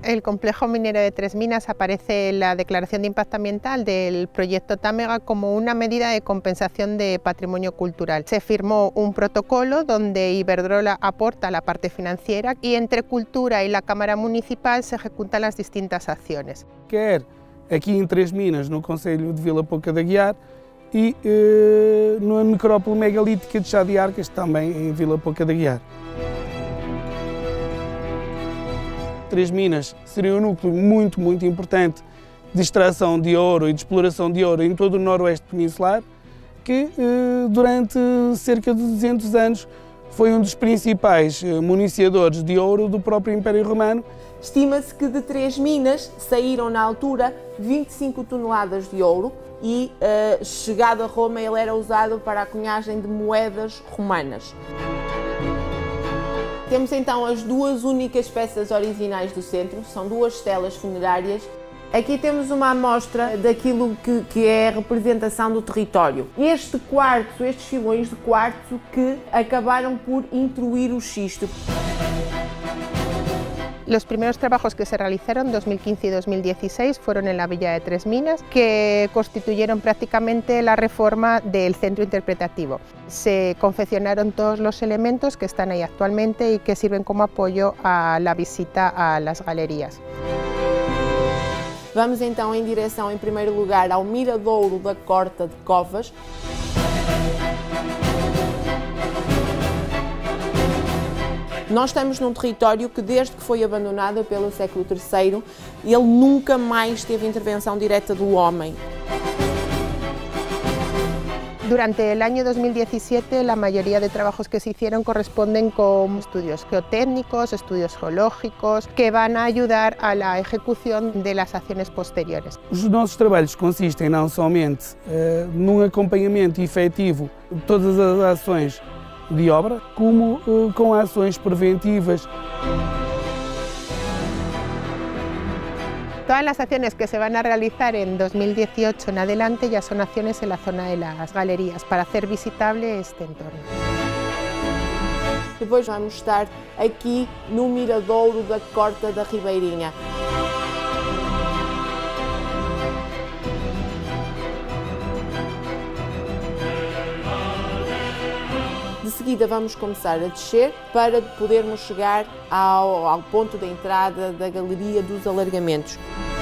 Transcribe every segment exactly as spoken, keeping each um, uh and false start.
El complejo minero de Tres Minas aparece en la declaración de impacto ambiental del proyecto Tàmega como una medida de compensación de patrimonio cultural. Se firmó un protocolo donde Iberdrola aporta la parte financiera y entre Cultura y la Cámara Municipal se ejecutan las distintas acciones. Quer aqui em Três Minas, no concelho de Vila Pouca de Aguiar, e eh, na necrópole megalítica de Chá de Arcas, também em Vila Pouca de Aguiar. Três Minas seria um núcleo muito, muito importante de extração de ouro e de exploração de ouro em todo o noroeste peninsular, que eh, durante cerca de duzentos anos foi um dos principais municiadores de ouro do próprio Império Romano. Estima-se que de Três Minas saíram na altura vinte e cinco toneladas de ouro e, uh, chegado a Roma, ele era usado para a cunhagem de moedas romanas. Temos então as duas únicas peças originais do centro, são duas estelas funerárias. Aqui temos uma amostra daquilo que, que é a representação do território. Este quartzo, estes filões de quartzo que acabaram por intruir o xisto. Los primeros trabajos que se realizaron en dos mil quince y dos mil dieciséis fueron en la villa de Tres Minas, que constituyeron prácticamente la reforma del centro interpretativo. Se confeccionaron todos los elementos que están ahí actualmente y que sirven como apoyo a la visita a las galerías. Vamos então em direção, em primeiro lugar, ao miradouro da Corta de Covas. Nós estamos num território que, desde que foi abandonado pelo século terceiro, ele nunca mais teve intervenção direta do homem. Durante el año dos mil diecisiete, la mayoría de trabajos que se hicieron corresponden con estudios geotécnicos, estudios geológicos, que van a ayudar a la ejecución de las acciones posteriores. Os nossos trabalhos consistem não somente uh, num acompanhamento efetivo de todas as ações de obra, como uh, com ações preventivas. Todas las acciones que se van a realizar en dos mil dieciocho en adelante ya son acciones en la zona de las galerías para hacer visitable este entorno. Depois vamos estar aqui no miradouro da Corta da Ribeirinha. De seguida vamos começar a descer para podermos chegar ao, ao ponto de entrada da Galeria dos Alargamentos.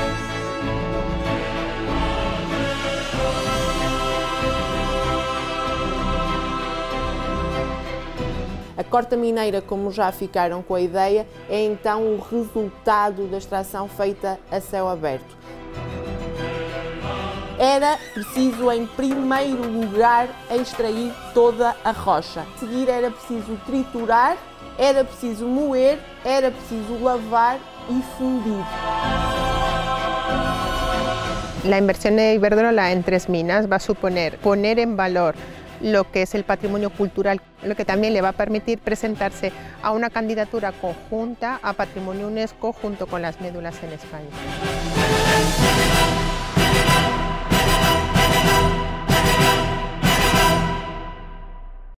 A corta mineira, como já ficaram com a ideia, é então o resultado da extração feita a céu aberto. Era preciso, em primeiro lugar, extrair toda a rocha. A seguir era preciso triturar, era preciso moer, era preciso lavar y fundir. La inversión de Iberdrola en Tres Minas va a suponer poner en valor lo que es el patrimonio cultural, lo que también le va a permitir presentarse a una candidatura conjunta a Patrimonio UNESCO junto con las médulas en España.